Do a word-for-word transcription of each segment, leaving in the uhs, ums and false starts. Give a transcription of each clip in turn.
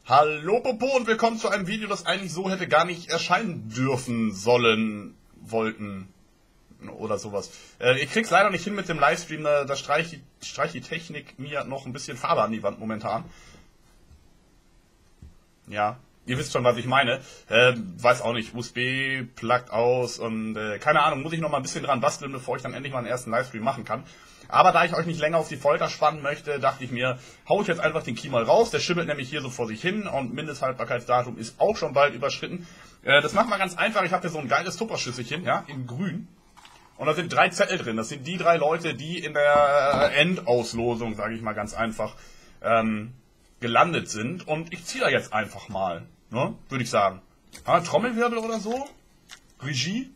Hallo Popo und willkommen zu einem Video, das eigentlich so hätte gar nicht erscheinen dürfen, sollen, wollten oder sowas. Äh, ich krieg's leider nicht hin mit dem Livestream, da, da streicht streich die Technik mir noch ein bisschen Farbe an die Wand momentan. Ja, ihr wisst schon, was ich meine. Äh, weiß auch nicht, U S B pluggt aus und äh, keine Ahnung, muss ich noch mal ein bisschen dran basteln, bevor ich dann endlich mal einen ersten Livestream machen kann. Aber da ich euch nicht länger auf die Folter spannen möchte, dachte ich mir, hau ich jetzt einfach den Key mal raus. Der schimmelt nämlich hier so vor sich hin und Mindesthaltbarkeitsdatum ist auch schon bald überschritten. Äh, das macht man ganz einfach. Ich habe hier so ein geiles Tupperschüsselchen, ja, in grün. Und da sind drei Zettel drin. Das sind die drei Leute, die in der Endauslosung, sage ich mal ganz einfach, ähm, gelandet sind. Und ich ziehe da jetzt einfach mal, ne, würde ich sagen. Ja, Trommelwirbel oder so? Regie?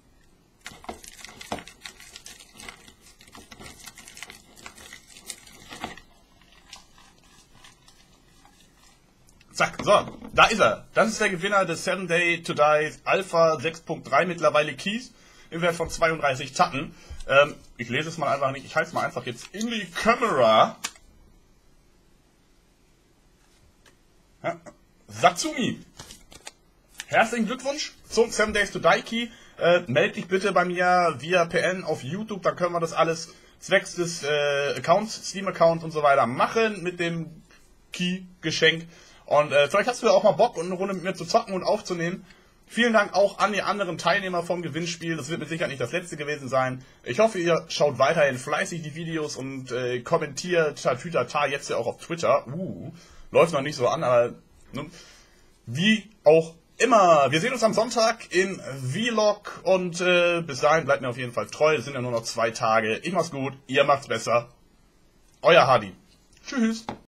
Zack, so, da ist er. Das ist der Gewinner des seven day to die Alpha sechs Punkt drei mittlerweile Keys im Wert von zweiunddreißig Tacken. Ähm, ich lese es mal einfach nicht, ich halte es mal einfach jetzt in die Kamera. Ja. Satsumi, herzlichen Glückwunsch zum seven days to die Key. Äh, meld dich bitte bei mir via P N auf YouTube, dann können wir das alles zwecks des äh, Accounts, Steam-Account und so weiter machen mit dem Key-Geschenk. Und äh, vielleicht hast du ja auch mal Bock, eine Runde mit mir zu zocken und aufzunehmen. Vielen Dank auch an die anderen Teilnehmer vom Gewinnspiel. Das wird mit Sicherheit nicht das letzte gewesen sein. Ich hoffe, ihr schaut weiterhin fleißig die Videos und äh, kommentiert tatütata jetzt ja auch auf Twitter. Uh, läuft noch nicht so an, aber ne? Wie auch immer. Wir sehen uns am Sonntag in Vlog und äh, bis dahin bleibt mir auf jeden Fall treu. Es sind ja nur noch zwei Tage. Ich mach's gut, ihr macht's besser. Euer Hardy. Tschüss.